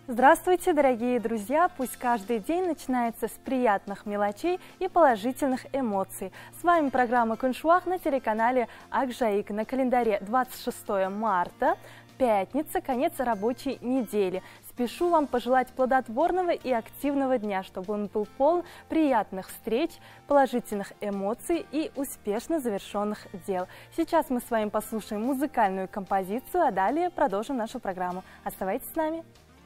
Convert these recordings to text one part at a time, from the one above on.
Здравствуйте, дорогие друзья! Пусть каждый день начинается с приятных мелочей и положительных эмоций. С вами программа «Куншуах» на телеканале Акжаик. На календаре 26 марта, пятница, конец рабочей недели. Спешу вам пожелать плодотворного и активного дня, чтобы он был полон приятных встреч, положительных эмоций и успешно завершенных дел. Сейчас мы с вами послушаем музыкальную композицию, а далее продолжим нашу программу. Оставайтесь с нами!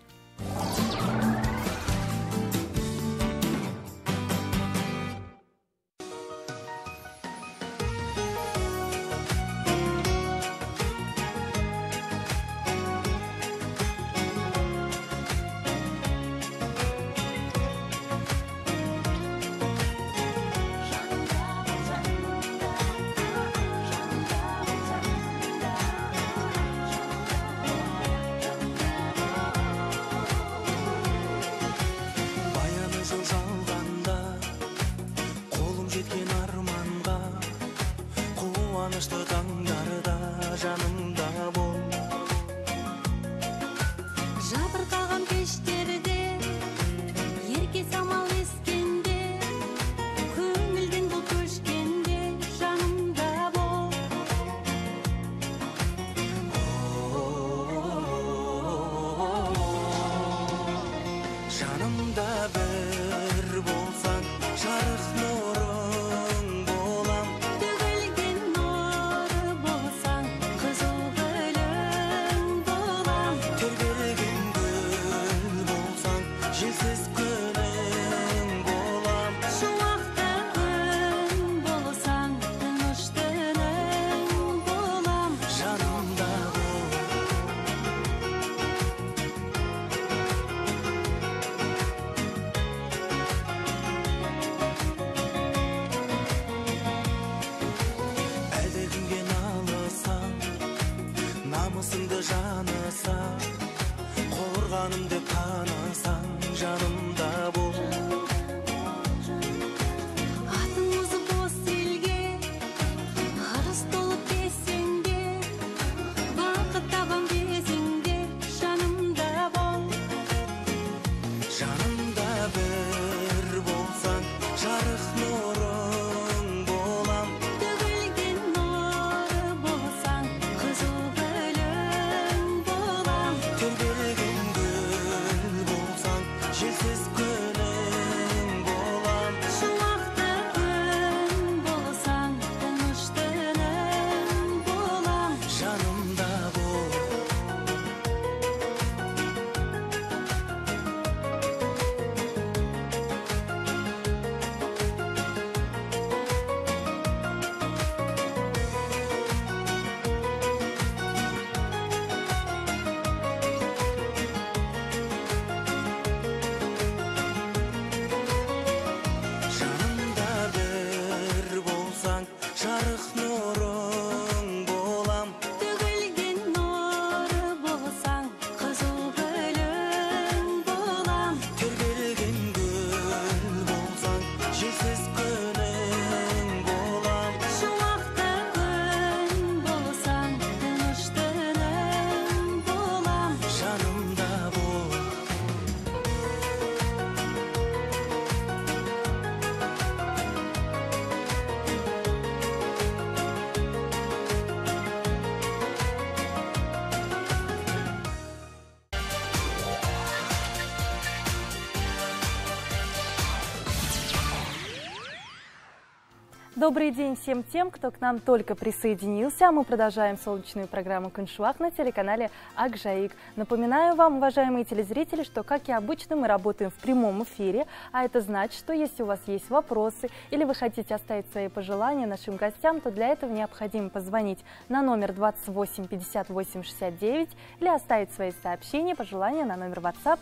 Добрый день всем тем, кто к нам только присоединился. Мы продолжаем солнечную программу «Куншуах» на телеканале Акжаик. Напоминаю вам, уважаемые телезрители, что, как и обычно, мы работаем в прямом эфире, а это значит, что если у вас есть вопросы или вы хотите оставить свои пожелания нашим гостям, то для этого необходимо позвонить на номер 28 58 69 или оставить свои сообщения, пожелания на номер WhatsApp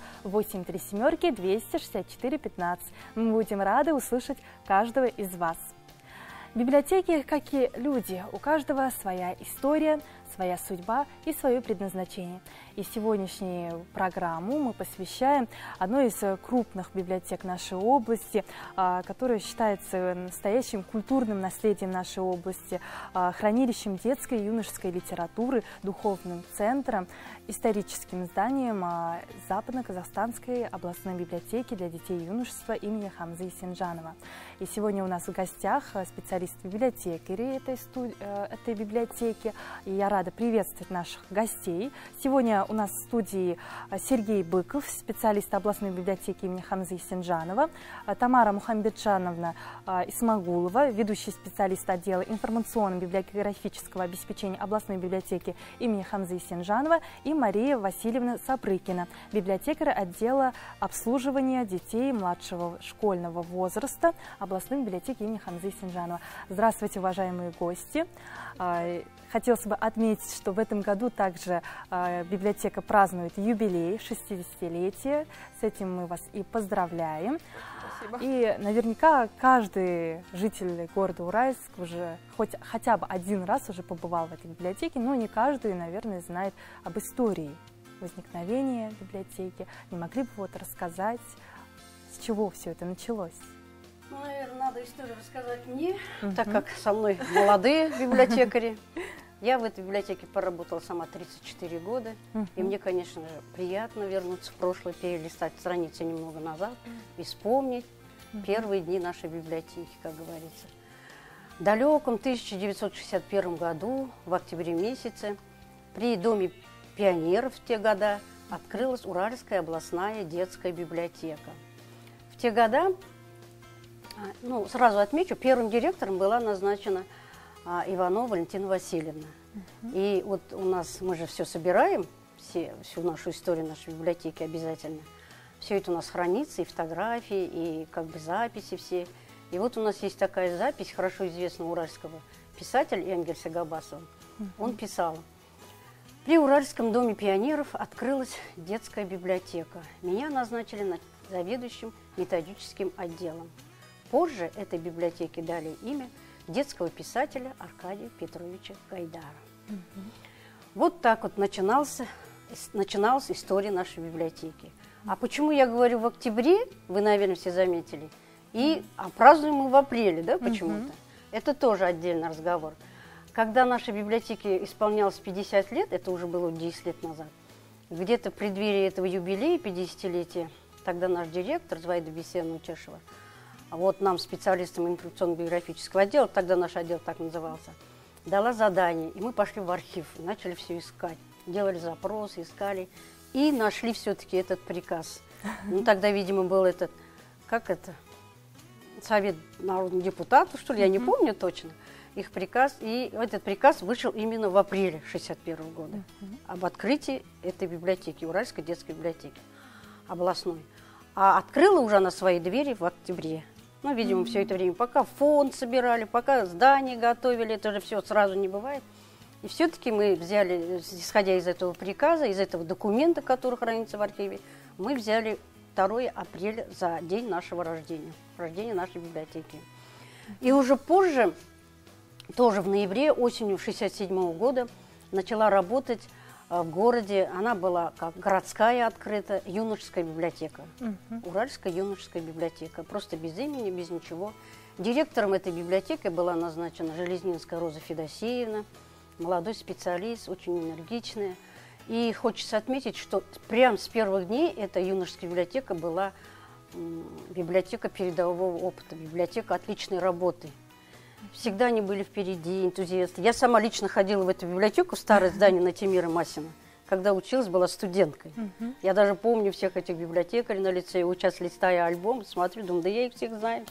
837 264 15. Мы будем рады услышать каждого из вас. Библиотеки, как и люди, у каждого своя история, своя судьба и свое предназначение. И сегодняшнюю программу мы посвящаем одной из крупных библиотек нашей области, которая считается настоящим культурным наследием нашей области, хранилищем детской и юношеской литературы, духовным центром, историческим зданием Западно-Казахстанской областной библиотеки для детей и юношества имени Хамзы Есенжанова. И сегодня у нас в гостях специалист-библиотекари этой библиотеки. И я рада приветствовать наших гостей. Сегодня у нас в студии Сергей Быков, специалист областной библиотеки имени Хамзы Есенжанова, Тамара Мухамбетжановна Исмагулова, ведущий специалист отдела информационно-библиографического обеспечения областной библиотеки имени Хамзы Есенжанова, и Мария Васильевна Сапрыкина, библиотекарь отдела обслуживания детей младшего школьного возраста областной библиотеки имени Хамзы Есенжанова. Здравствуйте, уважаемые гости! Хотелось бы отметить, что в этом году также библиотека празднует юбилей, 60-летие. С этим мы вас и поздравляем. Спасибо. И наверняка каждый житель города Уральск уже хотя бы один раз уже побывал в этой библиотеке, но не каждый, наверное, знает об истории возникновения библиотеки. Не могли бы вот рассказать, с чего все это началось? Ну, наверное, надо историю рассказать мне, так как со мной молодые библиотекари. Я в этой библиотеке поработала сама 34 года, и мне, конечно же, приятно вернуться в прошлое, перелистать страницы немного назад и вспомнить первые дни нашей библиотеки, как говорится. В далеком 1961 году, в октябре месяце, при Доме пионеров в те года открылась Уральская областная детская библиотека. В те года, ну, сразу отмечу, первым директором была назначена Иванова Валентина Васильевна. И вот у нас, мы же все собираем, всю нашу историю нашей библиотеки обязательно. Все это у нас хранится, и фотографии, и как бы записи все. И вот у нас есть такая запись хорошо известного уральского писателя Энгельса Габасова. Он писал: «При Уральском доме пионеров открылась детская библиотека. Меня назначили заведующим методическим отделом. Позже этой библиотеке дали имя детского писателя Аркадия Петровича Гайдара». Вот так вот начиналась история нашей библиотеки. А почему я говорю в октябре, вы, наверное, все заметили, а празднуем мы в апреле, да, почему-то? Это тоже отдельный разговор. Когда нашей библиотеке исполнялось 50 лет, это уже было 10 лет назад, где-то в преддверии этого юбилея, 50-летия, тогда наш директор Звайда Бесеновна Чешева, вот нам, специалистам информационно-биографического отдела, тогда наш отдел так назывался, дала задание, и мы пошли в архив, и начали все искать. Делали запросы, искали, и нашли все-таки этот приказ. Ну, тогда, видимо, был этот, Совет народных депутатов, что ли, я не помню точно, их приказ. И этот приказ вышел именно в апреле 1961 года об открытии этой библиотеки, Уральской детской библиотеки областной. А открыла уже она свои двери в октябре. Ну, видимо, все это время, пока фонд собирали, пока здание готовили, это же все сразу не бывает. И все-таки мы взяли, исходя из этого приказа, из этого документа, который хранится в архиве, мы взяли 2 апреля за день нашего рождения нашей библиотеки. И уже позже, тоже в ноябре, осенью 1967 года, начала работать в городе, она была как городская открыта, юношеская библиотека. Уральская юношеская библиотека, просто без имени, без ничего. Директором этой библиотеки была назначена Железнинская Роза Федосеевна, молодой специалист, очень энергичная. И хочется отметить, что прямо с первых дней эта юношеская библиотека была библиотека передового опыта, библиотека отличной работы. Всегда они были впереди, энтузиасты. Я сама лично ходила в эту библиотеку, в старое здание на Тимира Масина, когда училась, была студенткой. Я даже помню всех этих библиотекарей на лицее, сейчас листая альбом, смотрю, думаю, да я их всех знаю.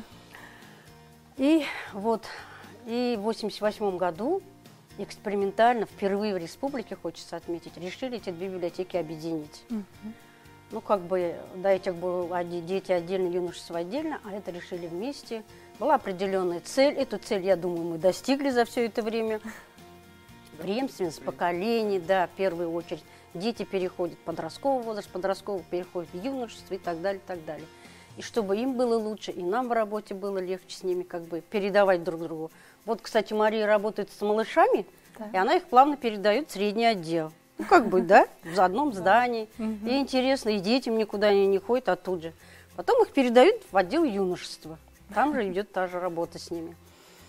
И вот, и в 1988 году экспериментально, впервые в республике, хочется отметить, решили эти две библиотеки объединить. Ну, как бы, до этих было дети отдельно, юношество отдельно, а это решили вместе. Была определенная цель. Эту цель, я думаю, мы достигли за все это время. Преемственность поколений, да, в первую очередь. Дети переходят в подростковый возраст, подростковый переходит в юношество и так далее, и так далее. И чтобы им было лучше, и нам в работе было легче с ними как бы передавать друг другу. Вот, кстати, Мария работает с малышами, И она их плавно передает в средний отдел. Ну, как бы, да, в одном здании. И интересно, и детям никуда они не ходят, а тут же. Потом их передают в отдел юношества. Там же идет та же работа с ними.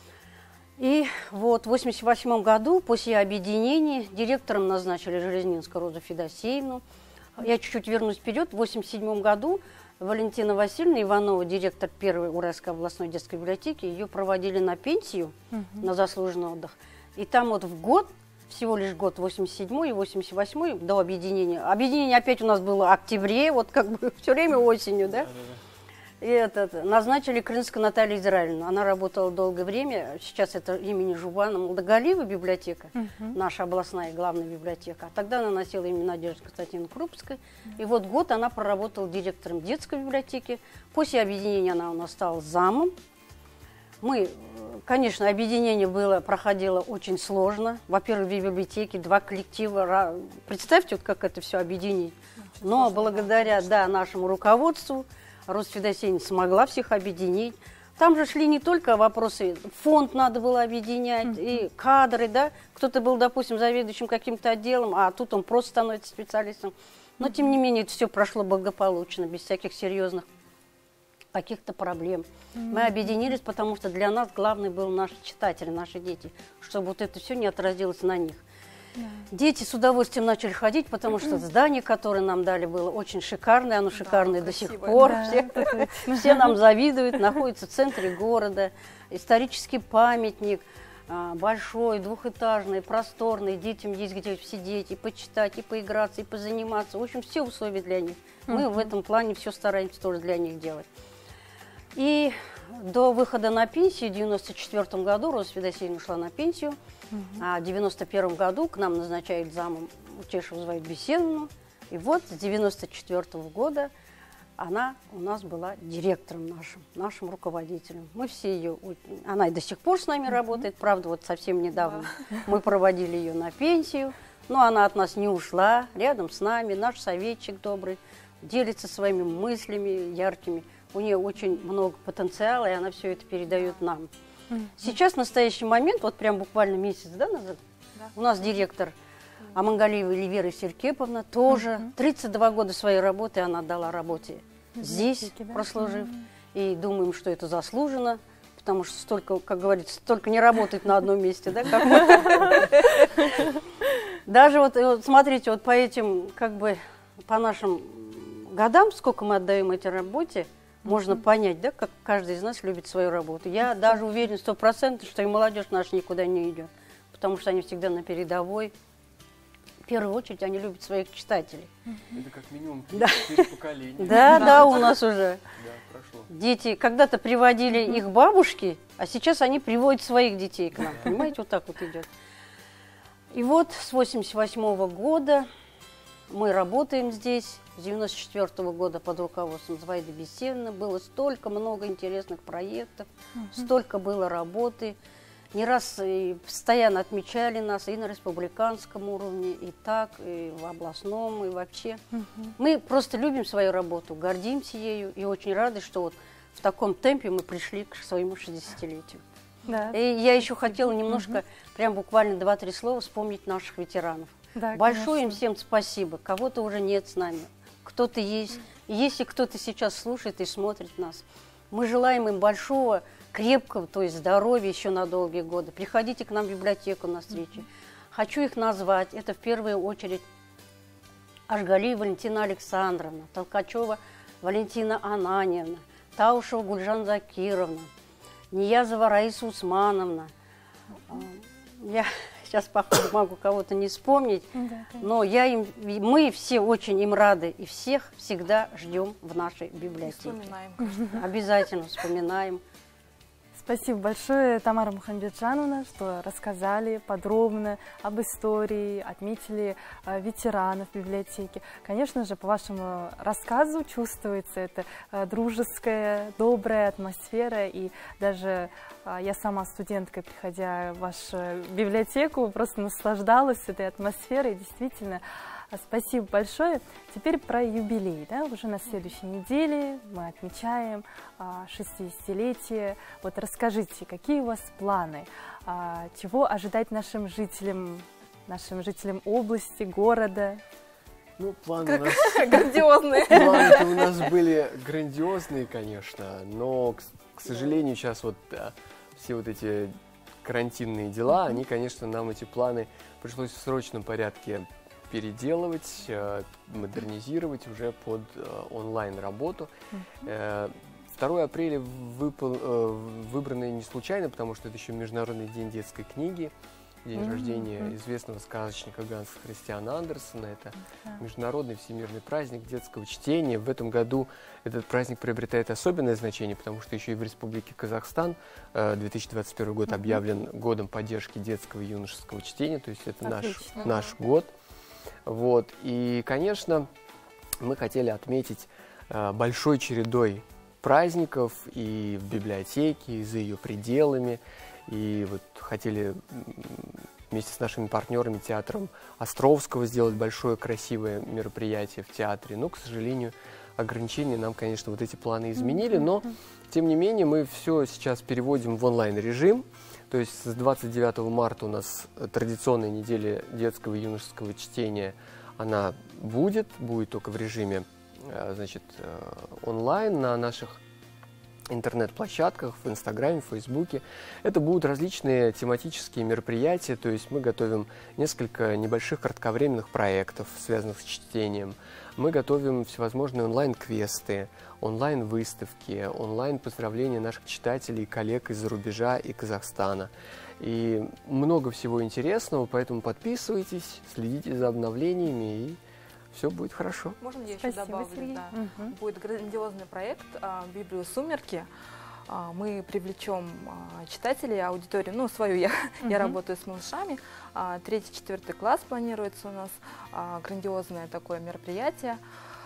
И вот в 1988 году, после объединения, директором назначили Железнинскую Розу Федосеевну. Я чуть-чуть вернусь вперед. В 1987 году Валентина Васильевна Иванова, директор первой Уральской областной детской библиотеки, ее проводили на пенсию, на заслуженный отдых. И там вот в год, всего лишь год, 87-й и 88-й, до объединения. Объединение опять у нас было в октябре, вот как бы все время осенью, да? И назначили Крынскую Наталью Израилевну. Она работала долгое время. Сейчас это имени Жубана Молдогалиева библиотека, наша областная главная библиотека. А тогда она носила имя Надежды Константиновны Крупской. И вот год она проработала директором детской библиотеки. После объединения она у нас стала замом. Мы, конечно, объединение проходило очень сложно. Во-первых, две библиотеки, два коллектива. Представьте, вот как это все объединить. Но благодаря нашему руководству Роза Федосеевна смогла всех объединить. Там же шли не только вопросы, фонд надо было объединять, и кадры, да. Кто-то был, допустим, заведующим каким-то отделом, а тут он просто становится специалистом. Но, тем не менее, это все прошло благополучно, без всяких серьезных каких-то проблем. Мы объединились, потому что для нас главный был наши читатели, наши дети, чтобы вот это все не отразилось на них. Дети с удовольствием начали ходить, потому что здание, которое нам дали, было очень шикарное. Оно шикарное до сих пор. Все нам завидуют. Находится в центре города. Исторический памятник. Большой, двухэтажный, просторный. Детям есть где сидеть, и почитать, и поиграться, и позаниматься. В общем, все условия для них. Мы в этом плане все стараемся тоже для них делать. И до выхода на пенсию в 1994 году Роза Федосеевна ушла на пенсию. А в 1991 году к нам назначают замом Утешеву Зою Беседовну. И вот с 1994 года она у нас была директором нашим руководителем. Мы все ее... Она и до сих пор с нами работает. Правда, вот совсем недавно мы проводили ее на пенсию. Но она от нас не ушла. Рядом с нами наш советчик добрый. Делится своими мыслями яркими. У нее очень много потенциала, и она все это передает нам. Сейчас, в настоящий момент, вот прям буквально месяц назад, у нас директор Амангалиева Эльвира Серкеповна, тоже 32 года своей работы она отдала работе здесь, прослужив. И думаем, что это заслуженно, потому что столько, как говорится, столько не работает на одном месте, да? Даже вот смотрите, вот по этим, как бы, по нашим годам, сколько мы отдаем этой работе, можно понять, да, как каждый из нас любит свою работу. Я даже уверен 100%, что и молодежь наша никуда не идет, потому что они всегда на передовой. В первую очередь они любят своих читателей. Это как минимум 4 поколения. Да, у нас уже. Да, прошло. Дети когда-то приводили их бабушки, а сейчас они приводят своих детей к нам. Понимаете, вот так вот идет. И вот с 1988 года мы работаем здесь. С 1994 года под руководством Зоиды Беседовны было столько много интересных проектов, столько было работы. Не раз и постоянно отмечали нас и на республиканском уровне, и так, и в областном, и вообще. Мы просто любим свою работу, гордимся ею и очень рады, что вот в таком темпе мы пришли к своему 60-летию. Да. И я еще хотела немножко, прям буквально 2-3 слова вспомнить наших ветеранов. Да, большое им всем спасибо. Кого-то уже нет с нами, кто-то есть. И если кто-то сейчас слушает и смотрит нас, мы желаем им большого, крепкого, то есть здоровья еще на долгие годы. Приходите к нам в библиотеку на встречи. Хочу их назвать. Это в первую очередь Ашгалиева Валентина Александровна, Толкачева Валентина Ананьевна, Таушева Гульжан Закировна, Ниязова Раиса Усмановна. Я сейчас, походу, могу кого-то не вспомнить, но мы все очень им рады и всех всегда ждем в нашей библиотеке. Вспоминаем. Обязательно вспоминаем. Спасибо большое, Тамара Мухамбетжановна, что рассказали подробно об истории, отметили ветеранов библиотеки. Конечно же, по вашему рассказу чувствуется эта дружеская, добрая атмосфера. И даже я сама студенткой, приходя в вашу библиотеку, просто наслаждалась этой атмосферой. Действительно, Спасибо большое. Теперь про юбилей. Да? Уже на следующей неделе мы отмечаем 60-летие. Вот расскажите, какие у вас планы? Чего ожидать нашим жителям области, города? Ну, планы у нас... Грандиозные. Планы у нас были грандиозные, конечно, но, к сожалению, сейчас вот все вот эти карантинные дела, они, конечно, нам эти планы пришлось в срочном порядке переделывать, модернизировать уже под онлайн-работу. 2 апреля выбраны не случайно, потому что это еще Международный день детской книги, день рождения известного сказочника Ганса Христиана Андерсена. Это международный всемирный праздник детского чтения. В этом году этот праздник приобретает особенное значение, потому что еще и в Республике Казахстан 2021 год объявлен годом поддержки детского и юношеского чтения, то есть это наш год. Вот. И, конечно, мы хотели отметить большой чередой праздников и в библиотеке, и за ее пределами. И вот хотели вместе с нашими партнерами, театром Островского, сделать большое красивое мероприятие в театре. Но, к сожалению, ограничения нам, конечно, вот эти планы изменили. Но, тем не менее, мы все сейчас переводим в онлайн-режим. То есть с 29 марта у нас традиционная неделя детского и юношеского чтения. Она будет только в режиме, значит, онлайн на наших интернет-площадках, в Инстаграме, в Фейсбуке. Это будут различные тематические мероприятия, то есть мы готовим несколько небольших кратковременных проектов, связанных с чтением. Мы готовим всевозможные онлайн-квесты, онлайн-выставки, онлайн-поздравления наших читателей и коллег из-за рубежа и Казахстана. И много всего интересного, поэтому подписывайтесь, следите за обновлениями, и все будет хорошо. Можно я еще добавлю? Да. Будет грандиозный проект «Библию сумерки». Мы привлечем читателей, аудиторию, ну, свою я работаю с малышами. 3-4 класс планируется у нас грандиозное такое мероприятие.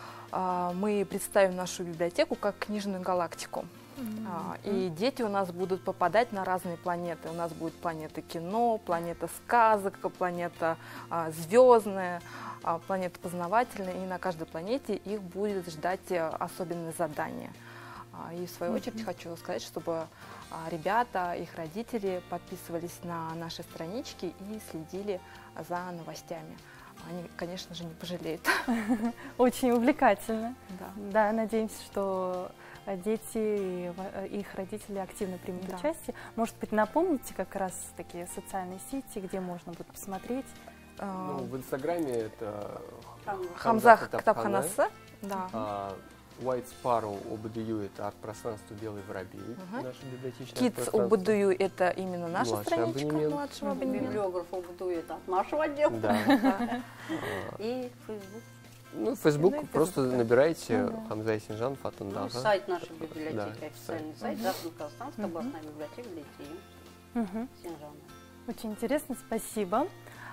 Мы представим нашу библиотеку как книжную галактику. И дети у нас будут попадать на разные планеты. У нас будет планета кино, планета сказок, планета звездная, планета познавательная. И на каждой планете их будет ждать особенные задания. И в свою очередь хочу сказать, чтобы ребята, их родители подписывались на наши странички и следили за новостями. Они, конечно же, не пожалеют. Очень увлекательно. Да. Да, надеемся, что дети и их родители активно примут участие. Может быть, напомните как раз такие социальные сети, где можно будет посмотреть? Ну, в Инстаграме это Хамзах Ктабханасы. Да. White Sparrow ОБДЮ — это арт-пространство «Белый воробей», наша библиотечная Kids ОБДЮ — это именно наша страничка младшего абонемента. Библиограф ОБДЮ — это от нашего отдела. Да. И Facebook. Ну, Facebook просто набирайте Хамза Синжанов Атундага. Сайт нашей библиотеки, официальный сайт, Западно-Казахстанская областная библиотека для детей Синжанова. Очень интересно, спасибо.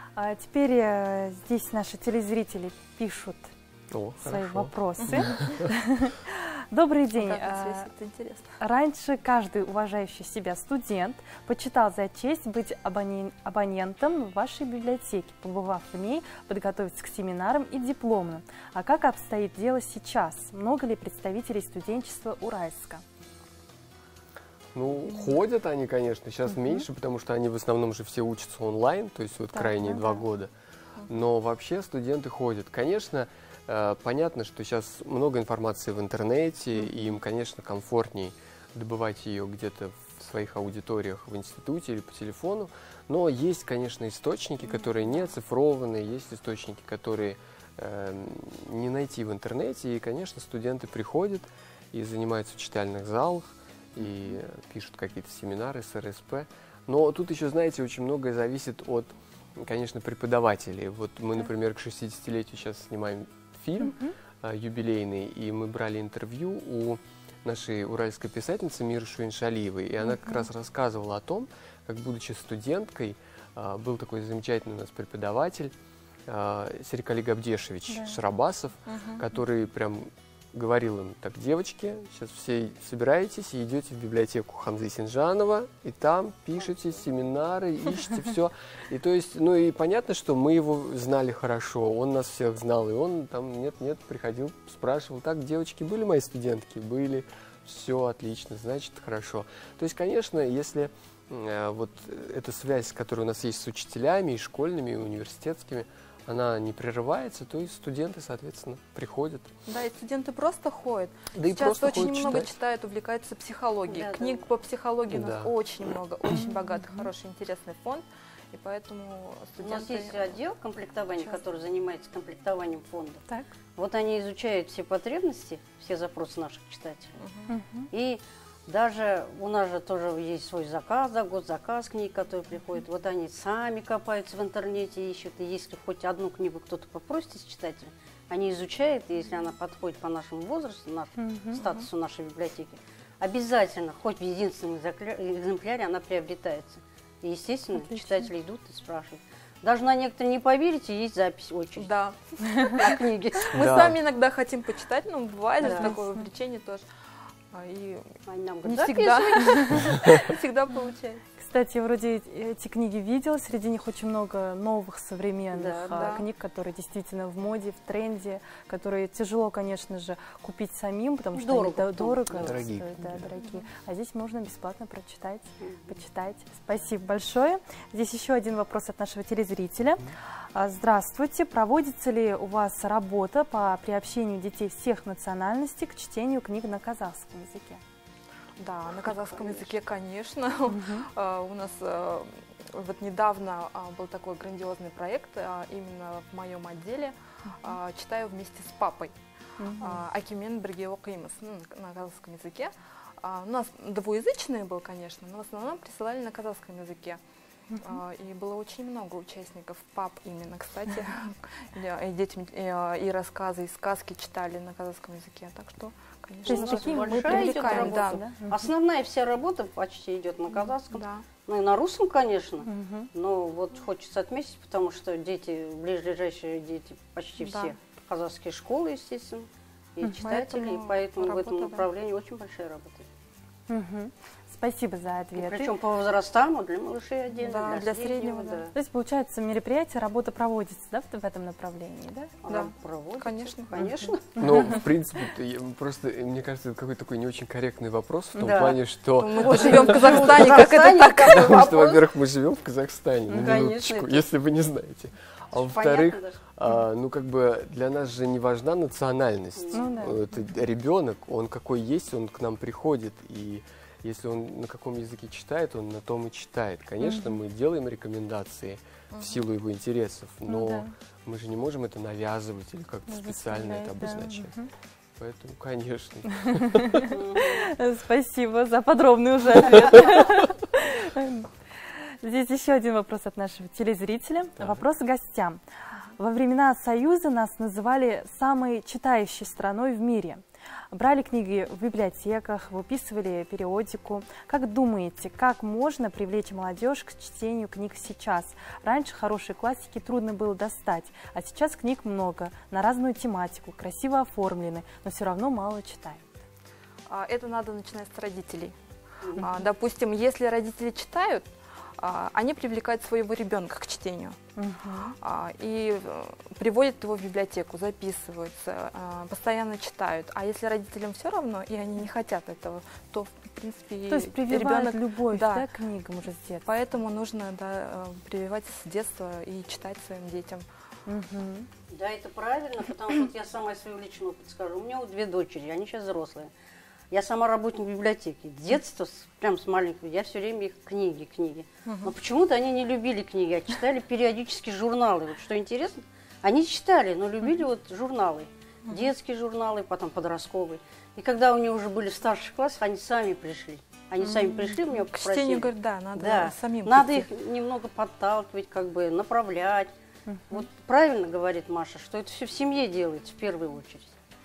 Теперь здесь наши телезрители пишут свои вопросы. Добрый день. Это интересно. Раньше каждый уважающий себя студент почитал за честь быть абонентом в вашей библиотеке, побывав в ней, подготовиться к семинарам и дипломным. А как обстоит дело сейчас? Много ли представителей студенчества Уральска? Ну, ходят они, конечно, сейчас меньше, потому что они в основном же все учатся онлайн, то есть вот крайние 2 года. Но вообще студенты ходят. Конечно, понятно, что сейчас много информации в интернете, и им, конечно, комфортней добывать ее где-то в своих аудиториях в институте или по телефону. Но есть, конечно, источники, которые не оцифрованы, есть источники, которые не найти в интернете. И, конечно, студенты приходят и занимаются в читальных залах, и пишут какие-то семинары с РСП. Но тут еще, знаете, очень многое зависит от, конечно, преподавателей. Вот мы, например, к 60-летию сейчас снимаем фильм юбилейный, и мы брали интервью у нашей уральской писательницы Миры Шуиншалиевой, и она как раз рассказывала о том, как, будучи студенткой, был такой замечательный у нас преподаватель Серикали Габдешевич Шарабасов, который прям говорил им: так, девочки, сейчас все собираетесь и идете в библиотеку Хамзы Синджанова, и там пишете семинары, ищете все. И то есть, ну и понятно, что мы его знали хорошо, он нас всех знал, и он там нет-нет приходил, спрашивал: так, девочки, были мои студентки? Были. Все отлично, значит, хорошо. То есть, конечно, если вот эта связь, которая у нас есть с учителями, и школьными, и университетскими, она не прерывается, то и студенты, соответственно, приходят. Да, и студенты просто ходят. Да и Сейчас просто очень ходят много читать. читают, увлекаются психологией. Да, Книг да. по психологии у Да. нас очень много, очень богатый, хороший, интересный фонд. И поэтому У нас студенты... есть отдел комплектования, Часто. который занимается комплектованием фонда. Так. Вот они изучают все потребности, все запросы наших читателей. Мгм. И даже у нас же тоже есть свой заказ, да, госзаказ книг, который приходит. Вот они сами копаются в интернете, ищут. И если хоть одну книгу кто-то попросит из читателя, они изучают, и если она подходит по нашему возрасту, статусу нашей библиотеки, обязательно, хоть в единственном экземпляре, она приобретается. И, естественно, Отлично. читатели идут и спрашивают. Даже на некоторые не поверите, есть запись очередь Да. на книги. Мы Да. сами иногда хотим почитать, но бывает же Да. такое увлечение тоже. И Они нам не говорят: всегда, записывайте. не всегда получается. Кстати, вроде эти книги видела, среди них очень много новых современных Да, да. книг, которые действительно в моде, в тренде, которые тяжело, конечно же, купить самим, потому что Дорого они потом, дорого да. Дорогие стоят, да, книги, да. дорогие. А здесь можно бесплатно прочитать, почитать. Спасибо большое. Здесь еще один вопрос от нашего телезрителя. Здравствуйте. Проводится ли у вас работа по приобщению детей всех национальностей к чтению книг на казахском языке? Да, на казахском языке, конечно. У нас вот недавно был такой грандиозный проект, именно в моем отделе. Читаю вместе с папой. Акимен бірге оқимыз на казахском языке. У нас двуязычный был, конечно, но в основном присылали на казахском языке. И было очень много участников, пап именно, кстати. И детям и рассказы, и сказки читали на казахском языке. Так что, То конечно, есть у нас такие мы большая идет привлекаем, работа. да? Основная вся работа почти идет на казахском, да. ну и на русском, конечно. Мгм. Но вот хочется отметить, потому что дети, ближайшие дети, почти Да. все казахские школы, естественно, и Мгм. читатели, и поэтому в этом работа, да. направлении очень большая работа. Мгм. Спасибо за И ответы. причем по возрастам, для малышей отдельно, Да, для для среднего, среднего, да. То есть, получается, мероприятие, работа проводится, да, в этом направлении, да? Она Да, проводится, конечно. конечно. Ну, в принципе, просто, мне кажется, это какой-то такой не очень корректный вопрос в том Да. плане, что... Мы живем в Казахстане, как это так? какой Потому что, вопрос. во-первых, мы живем в Казахстане, на Конечно, минуточку, это- если вы не знаете. А во-вторых, Понятно даже. ну как бы для нас же не важна национальность. Ну да. Это ребенок, он какой есть, он к нам приходит, и если он на каком языке читает, он на том и читает. Конечно, мы делаем рекомендации в силу его интересов, но Ну да. мы же не можем это навязывать или как-то Нужно специально это соблюдать, да. обозначать. Мгм. Поэтому, конечно. Спасибо за подробный уже ответ. Здесь еще один вопрос от нашего телезрителя. Так. Вопрос к гостям. Во времена Союза нас называли самой читающей страной в мире. Брали книги в библиотеках, выписывали периодику. Как думаете, как можно привлечь молодежь к чтению книг сейчас? Раньше хорошие классики трудно было достать, а сейчас книг много, на разную тематику, красиво оформлены, но все равно мало читают. Это надо начинать с родителей. Допустим, если родители читают, они привлекают своего ребенка к чтению и приводят его в библиотеку, записываются, постоянно читают. А если родителям все равно, и они не хотят этого, то, в принципе, То есть прививают ребенок... любовь, да. да, к книгам уже с детства. Поэтому нужно прививать с детства и читать своим детям. Мгм. Да, это правильно, потому что вот я сама свою личную опыт скажу. У меня вот 2 дочери, они сейчас взрослые. Я сама работник библиотеки. Детство, прям с маленького, я все время их книги. Но почему-то они не любили книги, а читали периодически журналы. Вот что интересно, они читали, но любили вот журналы. Детские журналы, потом подростковые. И когда у них уже были в старших классах, они сами пришли. Они сами пришли, меня К попросили. чтению, говорят, да, надо Да, самим надо прийти. их немного подталкивать, как бы направлять. Вот правильно говорит Маша, что это все в семье делается в первую очередь.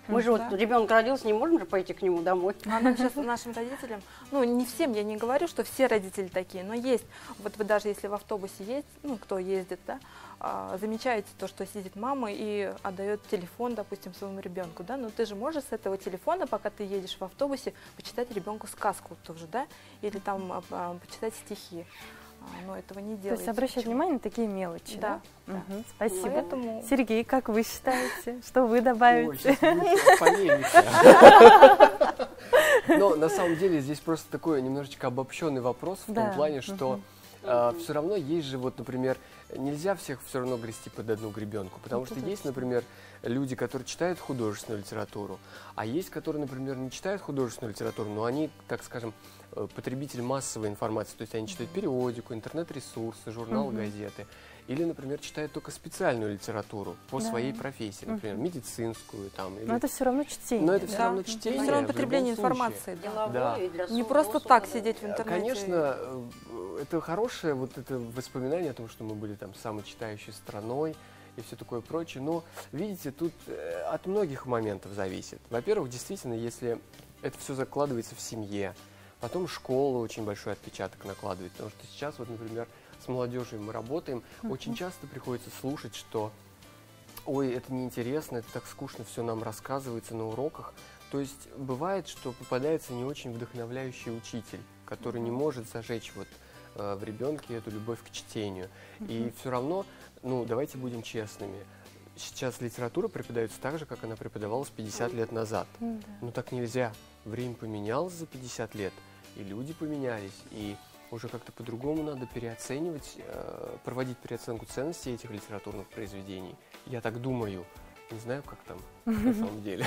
Мы же вот, ребенок родился, не можем же пойти к нему домой. Она сейчас нашим родителям, ну не всем, я не говорю, что все родители такие, но есть, вот вы даже если в автобусе есть, ну кто ездит, да, замечаете то, что сидит мама и отдает телефон, допустим, своему ребенку, да, но ты же можешь с этого телефона, пока ты едешь в автобусе, почитать ребенку сказку тоже, да, или там почитать стихи. Но этого не делается. То есть обращать внимание на такие мелочи, да? Да. Угу, спасибо. Поэтому... Сергей, как вы считаете? Что вы добавите? Ой, сейчас будет полемика. Но на самом деле здесь просто такой немножечко обобщенный вопрос в том плане, что все равно есть же, вот, например, нельзя всех все равно грести под одну гребенку, потому что есть, например, люди, которые читают художественную литературу, а есть, которые, например, не читают художественную литературу, но они, так скажем, потребитель массовой информации, то есть они читают периодику, интернет-ресурсы, журналы, газеты, или, например, читают только специальную литературу по своей профессии, например, медицинскую там. Или... Но это все равно чтение. Но это все равно чтение. Все равно потребление информации. Да. Не просто так сидеть в интернете. Конечно, это хорошее вот это воспоминание о том, что мы были там самой читающей страной и все такое прочее. Но, видите, тут от многих моментов зависит. Во-первых, действительно, если это все закладывается в семье, потом школа очень большой отпечаток накладывает. Потому что сейчас, вот, например, с молодежью мы работаем, очень часто приходится слушать, что ой, это неинтересно, это так скучно, все нам рассказывается на уроках. То есть бывает, что попадается не очень вдохновляющий учитель, который не может зажечь вот в ребенке эту любовь к чтению. И все равно, ну, давайте будем честными, сейчас литература преподается так же, как она преподавалась 50 лет назад. Но так нельзя. Время поменялось за 50 лет, и люди поменялись, и уже как-то по-другому надо переоценивать, проводить переоценку ценностей этих литературных произведений. Я так думаю. Не знаю, как там на самом деле.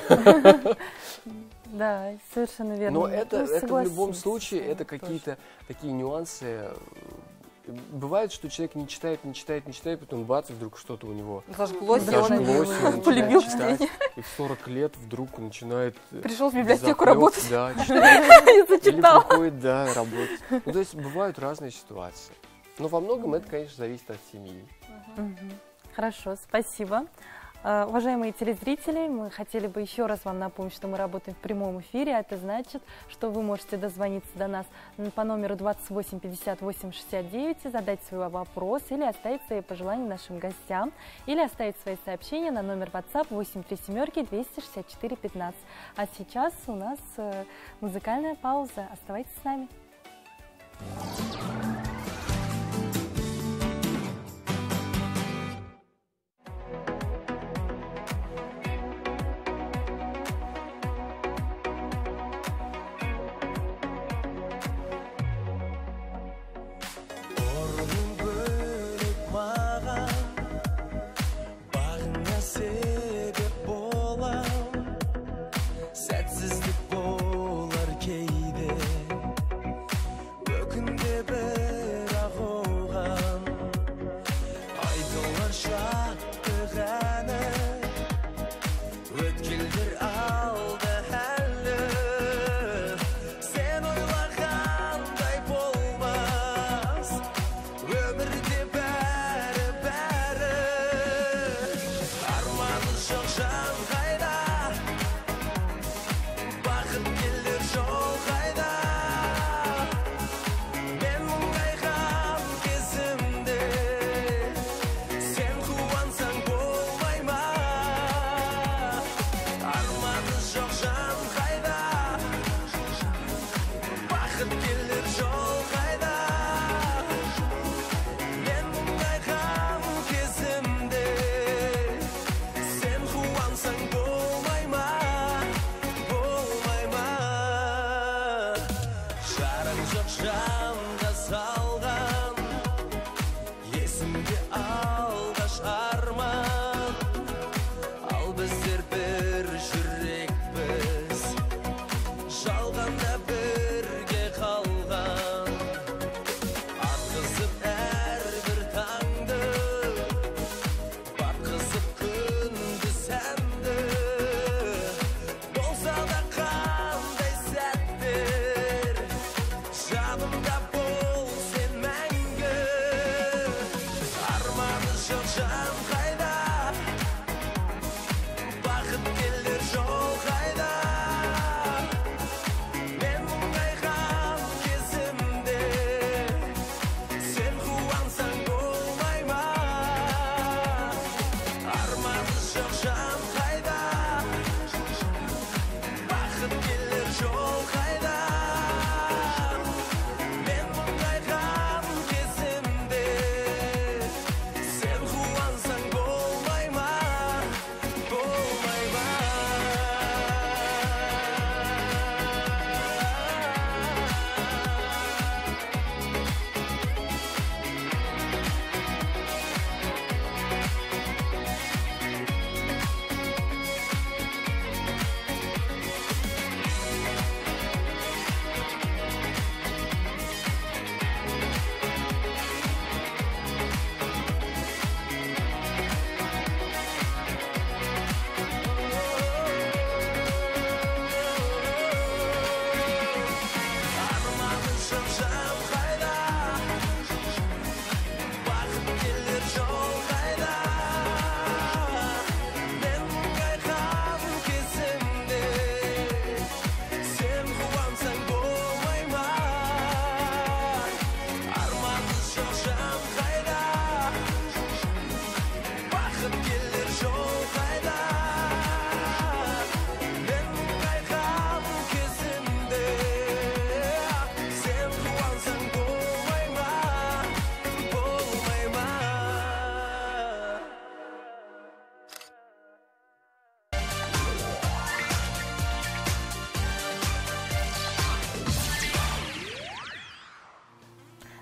Да, совершенно верно. Но это в любом случае, это какие-то такие нюансы. Бывает, что человек не читает, потом бац, вдруг что-то у него зажглось, и он полюбил читать. И в 40 лет вдруг начинает... Пришел в библиотеку работать. Да, и зачитал. Или приходит, да, работать. Ну, то есть бывают разные ситуации. Но во многом это, конечно, зависит от семьи. Хорошо, спасибо. Уважаемые телезрители, мы хотели бы еще раз вам напомнить, что мы работаем в прямом эфире. Это значит, что вы можете дозвониться до нас по номеру 28 58 69 и задать свой вопрос или оставить свои пожелания нашим гостям, или оставить свои сообщения на номер WhatsApp 837 264 15. А сейчас у нас музыкальная пауза. Оставайтесь с нами. Сәтсіздік болар кейде, өкінбе бір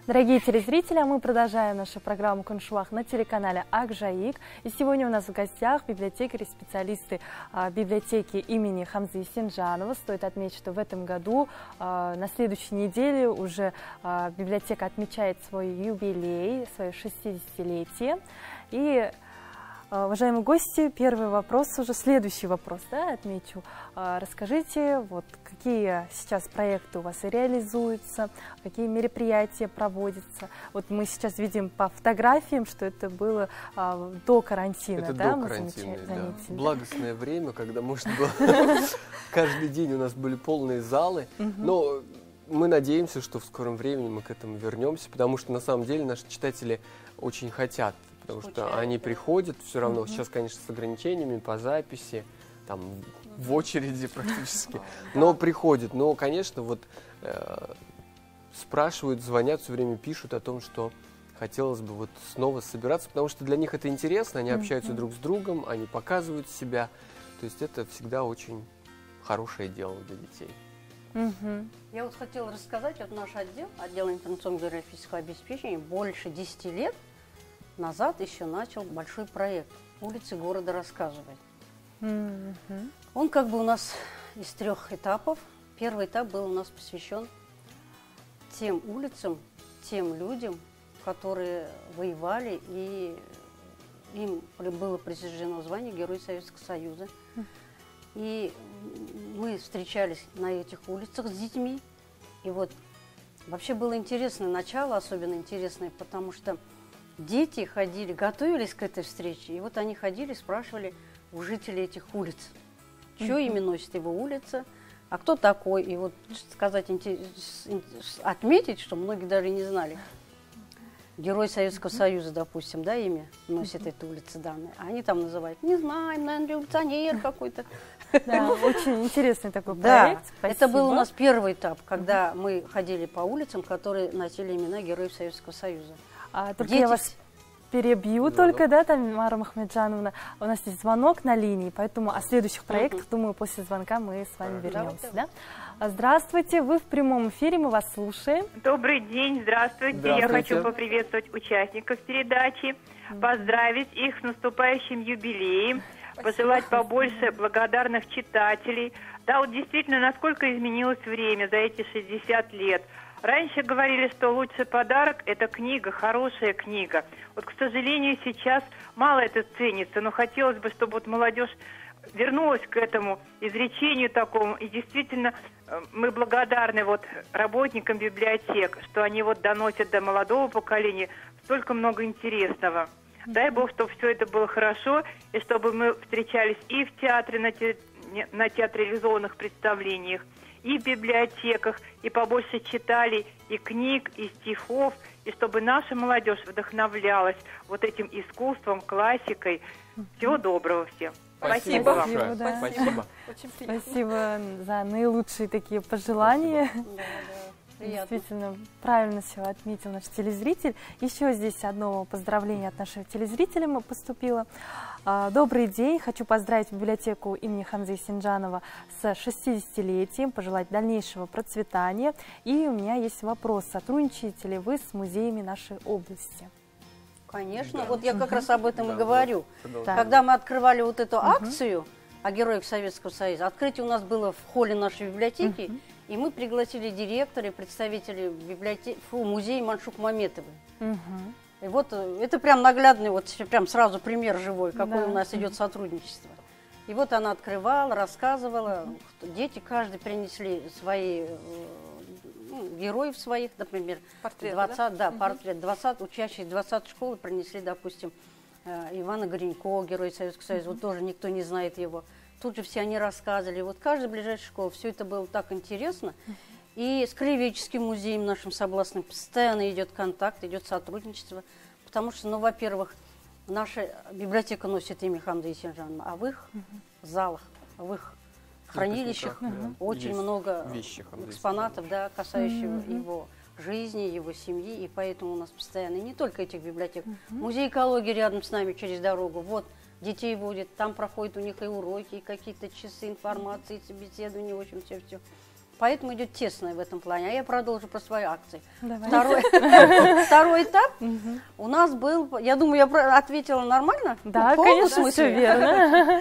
Дорогие телезрители, мы продолжаем нашу программу «Коншуах» на телеканале Ак-Жаик. И сегодня у нас в гостях библиотекари, специалисты библиотеки имени Хамзы Есенжанова. Стоит отметить, что в этом году, на следующей неделе, уже библиотека отмечает свой юбилей, свое 60-летие. И, уважаемые гости, первый вопрос, уже следующий вопрос, да, отмечу. Расскажите, вот, какие сейчас проекты у вас реализуются, какие мероприятия проводятся. Вот мы сейчас видим по фотографиям, что это было до карантина. Это да, до карантина, да. Благостное время, когда можно было... Каждый день у нас были полные залы, но мы надеемся, что в скором времени мы к этому вернемся, потому что на самом деле наши читатели очень хотят, потому что они приходят все равно, сейчас, конечно, с ограничениями по записи, там, в очереди практически, но приходят. Но, конечно, вот спрашивают, звонят, все время пишут о том, что хотелось бы вот снова собираться, потому что для них это интересно, они общаются друг с другом, они показывают себя. То есть это всегда очень хорошее дело для детей. Я вот хотела рассказать, вот наш отдел информационно-географического обеспечения больше 10 лет назад еще начал большой проект «Улицы города рассказывать». Он как бы у нас из 3 этапов. Первый этап был у нас посвящен тем улицам, тем людям, которые воевали, и им было присуждено звание Герой Советского Союза. И мы встречались на этих улицах с детьми. И вот вообще было интересное начало, особенно интересное, потому что дети ходили, готовились к этой встрече, и вот они ходили, спрашивали у жителей этих улиц, что именно носит его улица, а кто такой. И вот сказать, отметить, что многие даже не знали. Герой Советского Союза, допустим, да, имя носит эта улица данная. А они там называют, не знаем, наверное, революционер какой-то. Да, очень интересный такой проект. Да, это был у нас первый этап, когда мы ходили по улицам, которые носили имена Героев Советского Союза. Только я вас перебью только, да, Тамара Махмеджановна. У нас есть звонок на линии, поэтому о следующих проектах, думаю, после звонка мы с вами вернемся. Да? Здравствуйте, вы в прямом эфире, мы вас слушаем. Добрый день, здравствуйте. Я хочу поприветствовать участников передачи, поздравить их с наступающим юбилеем, пожелать побольше благодарных читателей. Да, вот действительно, насколько изменилось время за эти 60 лет. Раньше говорили, что лучший подарок – это книга, хорошая книга. Вот, к сожалению, сейчас мало это ценится, но хотелось бы, чтобы вот молодежь вернулась к этому изречению такому. И действительно, мы благодарны вот работникам библиотек, что они вот доносят до молодого поколения столько много интересного. Дай Бог, чтобы все это было хорошо, и чтобы мы встречались и в театре, на театрализованных представлениях, и в библиотеках, и побольше читали и книг, и стихов, и чтобы наша молодежь вдохновлялась вот этим искусством, классикой. Всего доброго всем. Спасибо вам. Спасибо, да. Спасибо. Спасибо за наилучшие такие пожелания. Действительно, правильно все отметил наш телезритель. Еще здесь одно поздравление от нашего телезрителя поступило. Добрый день. Хочу поздравить библиотеку имени Хамзы Есенжанова с 60-летием, пожелать дальнейшего процветания. И у меня есть вопрос. Сотрудничаете ли вы с музеями нашей области? Конечно. Да. Вот я как раз об этом и говорю. Когда мы открывали вот эту акцию о Героях Советского Союза, открытие у нас было в холле нашей библиотеки, и мы пригласили директора и представителей музея Маншук Маметовой. И вот это прям наглядный, вот прям сразу пример живой, какое у нас идет сотрудничество. И вот она открывала, рассказывала, дети каждый принесли свои героев своих, например, портрет, 20, да, портрет, 20 учащие 20 школы принесли, допустим, Ивана Горенько, Герой Советского Союза, вот тоже никто не знает его. Тут же все они рассказывали. Вот каждая ближайшая школа, все это было так интересно. И с Краеведческим музеем нашим соблазным постоянно идет контакт, идет сотрудничество. Потому что, ну, во-первых, наша библиотека носит имя Хамзы Есенжанова, а в их залах, в их хранилищах очень много экспонатов, да, касающихся его жизни, его семьи. И поэтому у нас постоянно не только этих библиотек. Музей экологии рядом с нами через дорогу. Вот. Детей будет, там проходят у них и уроки, и какие-то часы информации, собеседования, в общем, все-все. Поэтому идет тесное в этом плане. А я продолжу про свои акции. Второй этап у нас был, я думаю, я ответила нормально? Да, конечно, все верно.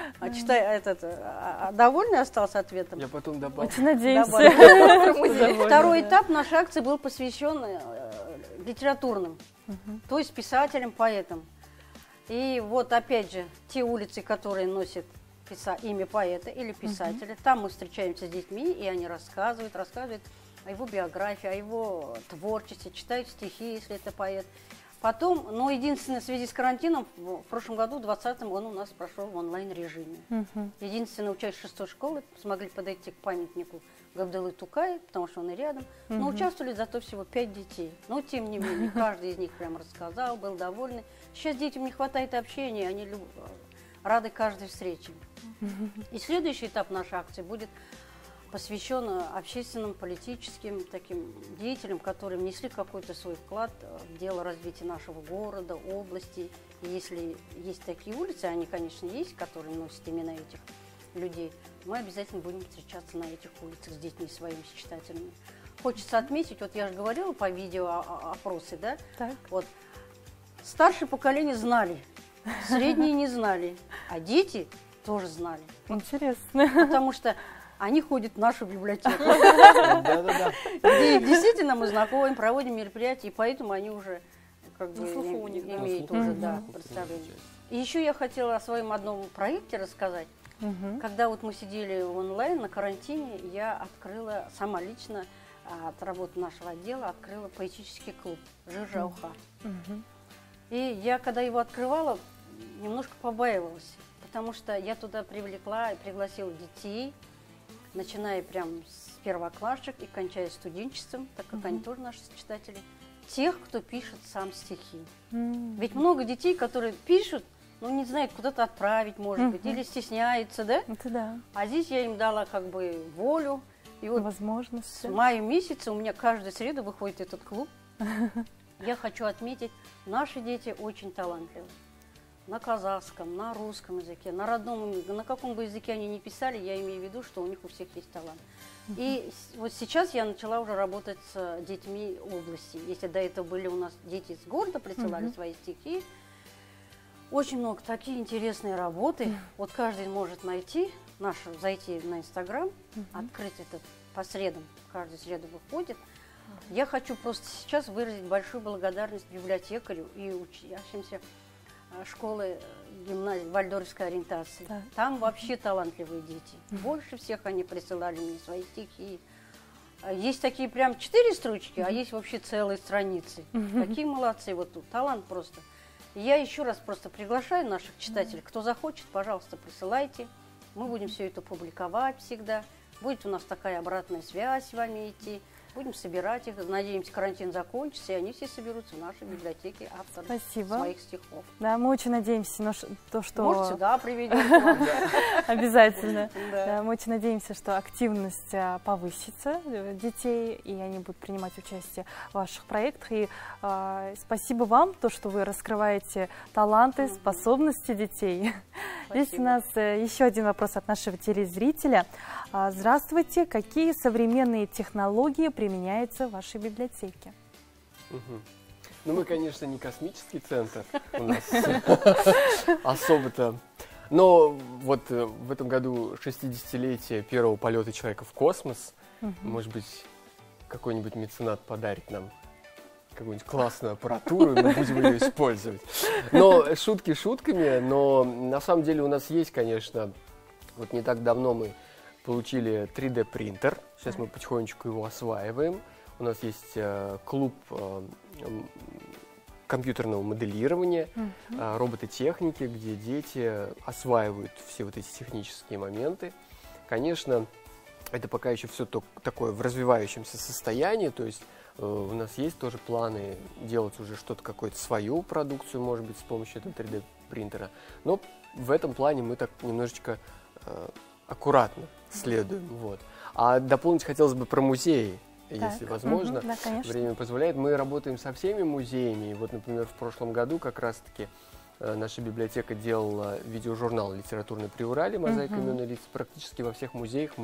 Довольный остался ответом? Я потом добавлю. Очень надеемся. Второй этап нашей акции был посвящен литературным, то есть писателям, поэтам. И вот опять же, те улицы, которые носят имя поэта или писателя, там мы встречаемся с детьми, и они рассказывают о его биографии, о его творчестве, читают стихи, если это поэт. Потом, но единственное, в связи с карантином, в прошлом году, в 2020-м, он у нас прошел в онлайн-режиме. Единственное, учащиеся 6-й школы смогли подойти к памятнику Габделы Тукая, потому что он и рядом. Но участвовали зато всего 5 детей. Но, тем не менее, каждый из них прям рассказал, был довольный. Сейчас детям не хватает общения, они рады каждой встрече. И следующий этап нашей акции будет посвящен общественным, политическим таким деятелям, которые внесли какой-то свой вклад в дело развития нашего города, области. И если есть такие улицы, они, конечно, есть, которые носят имена этих людей, мы обязательно будем встречаться на этих улицах с детьми своими, с читателями. Хочется отметить, вот я же говорила по видео опросы, да? Так. Вот, старшее поколение знали, средние не знали, а дети тоже знали. Интересно. Потому что они ходят в нашу библиотеку. Да-да-да. И действительно мы знакомим, проводим мероприятия, и поэтому они уже как бы имеют уже представление. И еще я хотела о своем одном проекте рассказать. Когда вот мы сидели онлайн на карантине, я открыла сама лично от работы нашего отдела, открыла поэтический клуб «Жижауха». И я, когда его открывала, немножко побаивалась, потому что я туда привлекла и пригласила детей, начиная прям с первоклашек и кончая студенчеством, так как они тоже наши читатели, тех, кто пишет сам стихи. Ведь много детей, которые пишут, ну, не знают, куда-то отправить, может быть, или стесняются, да? Это да. А здесь я им дала как бы волю. И вот возможность. С мая месяца у меня каждую среду выходит этот клуб. Я хочу отметить, наши дети очень талантливы. На казахском, на русском языке, на родном, на каком бы языке они ни писали, я имею в виду, что у них у всех есть талант. И вот сейчас я начала уже работать с детьми области. Если до этого были у нас дети из города, присылали свои стихи, очень много, такие интересные работы. Вот каждый может найти, зайти на Инстаграм, открыть этот по средам, каждую среду выходит. Я хочу просто сейчас выразить большую благодарность библиотекарю и учащимся школы гимназии вальдорфской ориентации. Да. Там вообще талантливые дети. Больше всех они присылали мне свои стихи. Есть такие прям 4 строчки, а есть вообще целые страницы. Такие молодцы, вот тут талант просто. Я еще раз просто приглашаю наших читателей, кто захочет, пожалуйста, присылайте. Мы будем все это публиковать всегда. Будет у нас такая обратная связь с вами идти. Будем собирать их. Надеемся, карантин закончится, и они все соберутся в нашей библиотеке авторов своих стихов. Да, мы очень надеемся на то, что... Может, сюда приведем. Обязательно. Мы очень надеемся, что активность повысится детей, и они будут принимать участие в ваших проектах. И спасибо вам, то, что вы раскрываете таланты, способности детей. Здесь у нас еще один вопрос от нашего телезрителя. Здравствуйте, какие современные технологии применяются в вашей библиотеке? Ну, мы, конечно, не космический центр у нас особо-то. Но вот в этом году 60-летие первого полета человека в космос. Может быть, какой-нибудь меценат подарит нам какую-нибудь классную аппаратуру, и мы будем ее использовать. Но шутки шутками, но на самом деле у нас есть, конечно, вот не так давно мы получили 3D-принтер. Сейчас мы потихонечку его осваиваем. У нас есть клуб компьютерного моделирования, робототехники, где дети осваивают все вот эти технические моменты. Конечно, это пока еще все такое в развивающемся состоянии, то есть у нас есть тоже планы делать уже что-то, какую-то свою продукцию, может быть, с помощью этого 3D-принтера. Но в этом плане мы так немножечко аккуратно следуем. Вот. А дополнить хотелось бы про музеи, если возможно. Да, время позволяет. Мы работаем со всеми музеями. Вот, например, в прошлом году как раз-таки наша библиотека делала видеожурнал «Литературный Приуралье. Мозаика имен и лиц». Практически во всех музеях мы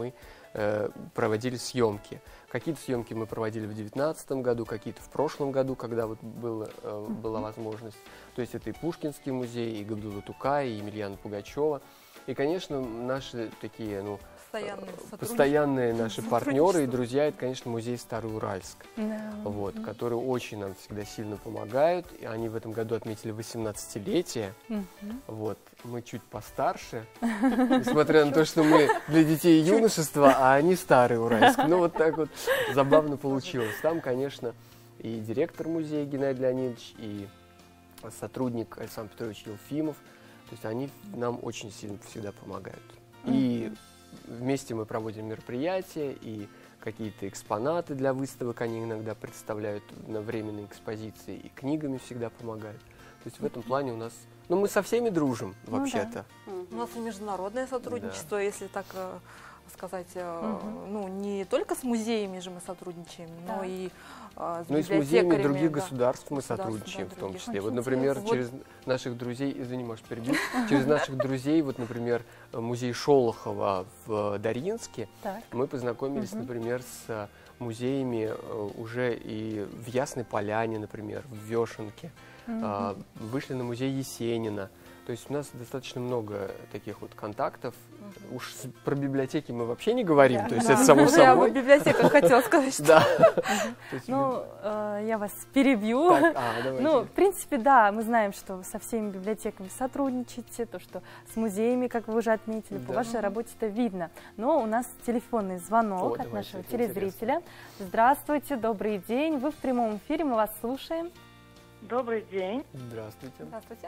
проводили съемки. Какие-то съемки мы проводили в 2019 году, какие-то в прошлом году, когда вот была возможность. То есть это и Пушкинский музей, и Габдулла Тукай, и Емельяна Пугачева. И, конечно, наши такие, постоянные наши партнеры и друзья, это, конечно, музей Староуральск, который очень нам всегда сильно помогают. И они в этом году отметили 18-летие. Мы чуть постарше, несмотря на то, что мы для детей и юношества, а они Староуральск. Ну, вот так вот забавно получилось. Там, конечно, и директор музея Геннадий Леонидович, и сотрудник Александр Петрович Елфимов. То есть они нам очень сильно всегда помогают. И вместе мы проводим мероприятия, и какие-то экспонаты для выставок они иногда представляют на временной экспозиции, и книгами всегда помогают. То есть в этом плане у нас... Ну, мы со всеми дружим, вообще-то. У нас и международное сотрудничество, если так сказать, не только с музеями же мы сотрудничаем, но и с и с музеями других государств мы сотрудничаем в том числе. Вот, например, через наших друзей, извини, может, перебью, через наших друзей, вот, например, музей Шолохова в Дарьинске, мы познакомились, например, с музеями уже и в Ясной Поляне, например, в Вешенке, вышли на музей Есенина. То есть у нас достаточно много таких вот контактов. Уж про библиотеки мы вообще не говорим, то есть это само собой. Я об библиотеках хотела сказать, что... Да. Ну, я вас перебью. Ну, в принципе, да, мы знаем, что вы со всеми библиотеками сотрудничаете, то, что с музеями, как вы уже отметили, по вашей работе это видно. Но у нас телефонный звонок от нашего телезрителя. Здравствуйте, добрый день, вы в прямом эфире, мы вас слушаем. Добрый день. Здравствуйте. Здравствуйте.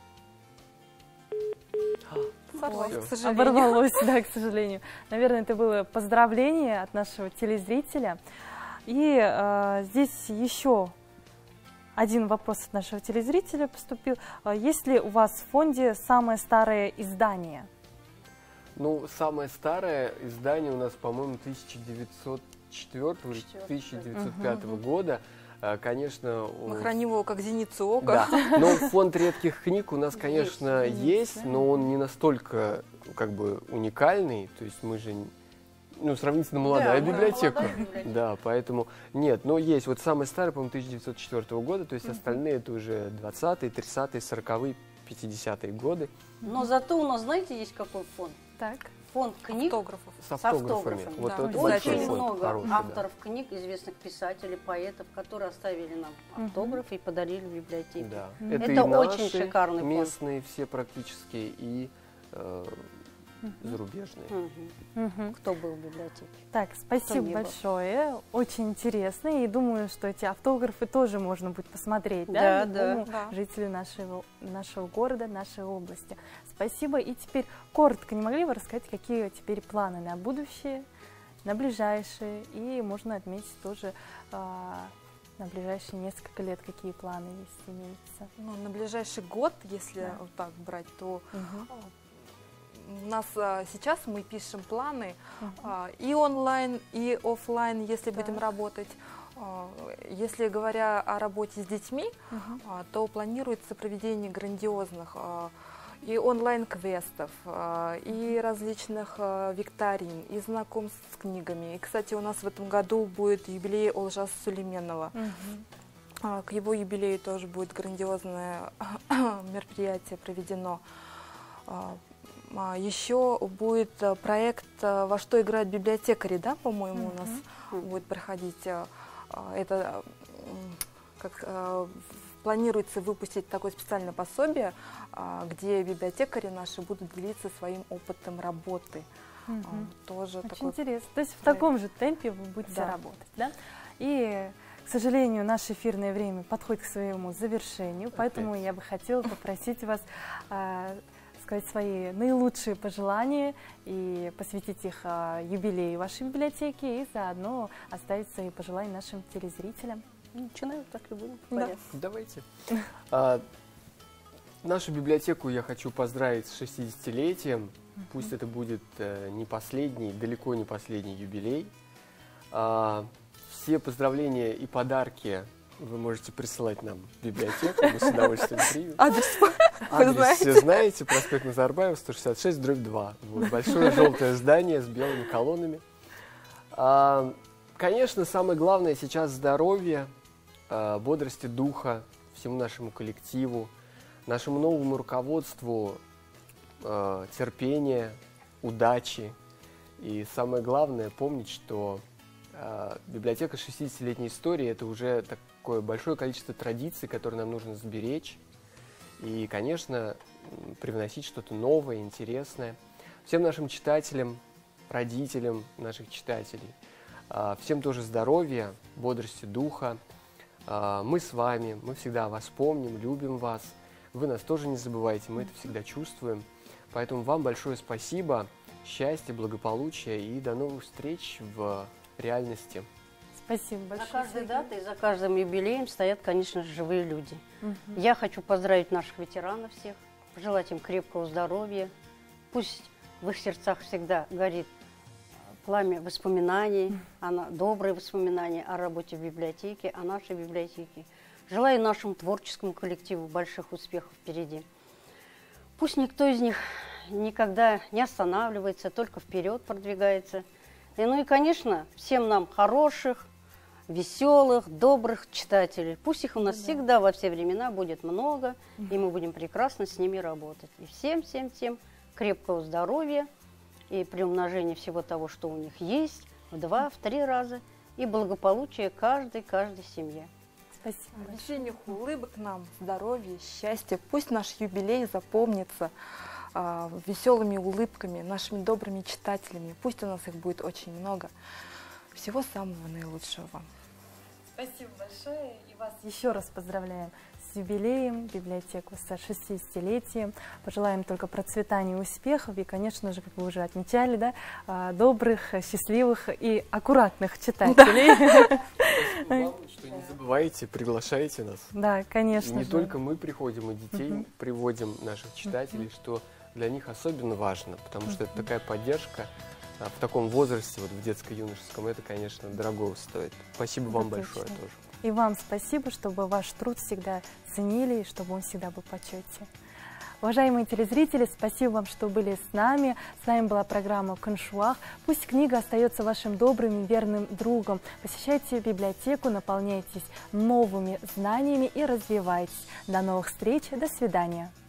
Оборвалось, да, к сожалению. Наверное, это было поздравление от нашего телезрителя. И здесь еще один вопрос от нашего телезрителя поступил. Есть ли у вас в фонде самое старое издание? Ну, самое старое издание у нас, по-моему, 1904-1905 года. Конечно, мы храним его как зеницу ока. Да. Но фонд редких книг у нас, конечно, есть, но он не настолько как бы уникальный. То есть мы же сравнительно молодая библиотека. Да, поэтому нет, но есть. Вот самый старый, по-моему, 1904 года, то есть остальные это уже 20-е, 30-е, 40-е, 50-е годы. Но зато у нас, знаете, есть какой фонд? Так. Фонд книг с автографами. Вот да. это очень фонд, много хороший, авторов книг, известных писателей, поэтов, которые оставили нам автографы и подарили в библиотеке. Да. Это и очень наши шикарный фонд. Местные все практически и зарубежные. Кто был в библиотеке? Так, спасибо большое. Очень интересно. И думаю, что эти автографы тоже можно будет посмотреть, да, жители нашего города, нашей области. Спасибо. И теперь коротко, не могли вы рассказать, какие теперь планы на будущее, на ближайшие? И можно отметить тоже на ближайшие несколько лет, какие планы есть, имеются. Ну, на ближайший год, если вот так брать, то... У нас сейчас мы пишем планы и онлайн, и офлайн, если будем работать. Если говоря о работе с детьми, то планируется проведение грандиозных и онлайн-квестов, и различных викторин, и знакомств с книгами. И, кстати, у нас в этом году будет юбилей Олжаса Сулейменова. К его юбилею тоже будет грандиозное мероприятие проведено. Еще будет проект «Во что играют библиотекари», да, по-моему, у нас будет проходить. Это планируется выпустить такое специальное пособие, где библиотекари наши будут делиться своим опытом работы. Тоже очень такой интересно. То есть в таком же темпе вы будете работать, да? И, к сожалению, наше эфирное время подходит к своему завершению, поэтому я бы хотела попросить вас сказать свои наилучшие пожелания и посвятить их юбилею вашей библиотеки и заодно оставить свои пожелания нашим телезрителям. Начинаем, так и будем. Давайте. Нашу библиотеку я хочу поздравить с 60-летием. Пусть это будет не последний, далеко не последний юбилей. Все поздравления и подарки вы можете присылать нам в библиотеку, мы с удовольствием примем. Адрес все знаете, проспект Назарбаева, 166/2. Вот, большое желтое здание с белыми колоннами. Конечно, самое главное сейчас здоровье, бодрости духа всему нашему коллективу, нашему новому руководству, терпения, удачи. И самое главное помнить, что библиотека 60-летней истории – это уже такое большое количество традиций, которые нам нужно сберечь. И, конечно, привносить что-то новое, интересное. Всем нашим читателям, родителям наших читателей, всем тоже здоровья, бодрости духа. Мы с вами, мы всегда вас помним, любим вас. Вы нас тоже не забывайте, мы это всегда чувствуем. Поэтому вам большое спасибо, счастья, благополучия и до новых встреч в реальности. Спасибо большое. За каждой датой, за каждым юбилеем стоят, конечно же, живые люди. Я хочу поздравить наших ветеранов всех, пожелать им крепкого здоровья. Пусть в их сердцах всегда горит пламя воспоминаний, добрые воспоминания о работе в библиотеке, о нашей библиотеке. Желаю нашему творческому коллективу больших успехов впереди. Пусть никто из них никогда не останавливается, только вперед продвигается. Ну и, конечно, всем нам хороших, веселых, добрых читателей. Пусть их у нас всегда во все времена будет много, и мы будем прекрасно с ними работать. И всем крепкого здоровья и приумножения всего того, что у них есть, в 2, в 3 раза, и благополучия каждой семье. Спасибо. Весенних улыбок нам, здоровья, счастья. Пусть наш юбилей запомнится веселыми улыбками, нашими добрыми читателями. Пусть у нас их будет очень много. Всего самого наилучшего вам. Спасибо большое. И вас еще раз поздравляем с юбилеем, библиотеку со 60-летием. Пожелаем только процветания и успехов. И, конечно же, как вы уже отмечали, да, добрых, счастливых и аккуратных читателей. Спасибо вам, что не забывайте, приглашайте нас. Да, конечно. И не только мы приходим, и детей приводим, наших читателей, что для них особенно важно, потому что это такая поддержка в таком возрасте, вот в детско-юношеском, это, конечно, дорого стоит. Спасибо вам большое тоже. И вам спасибо, чтобы ваш труд всегда ценили, и чтобы он всегда был в почете. Уважаемые телезрители, спасибо вам, что были с нами. С вами была программа «Коншуах». Пусть книга остается вашим добрым и верным другом. Посещайте библиотеку, наполняйтесь новыми знаниями и развивайтесь. До новых встреч, до свидания.